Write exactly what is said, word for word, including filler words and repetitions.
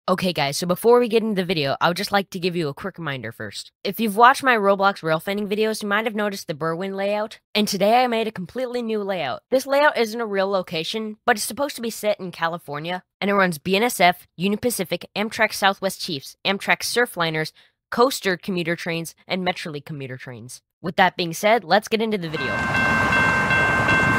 Okay guys, so before we get into the video, I would just like to give you a quick reminder first. If you've watched my Roblox rail fanning videos, you might have noticed the Berwyn layout, and today I made a completely new layout. This layout isn't a real location, but it's supposed to be set in California, and it runs B N S F, Union Pacific, Amtrak Southwest Chiefs, Amtrak Surfliners, Coaster commuter trains, and Metrolink commuter trains. With that being said, let's get into the video.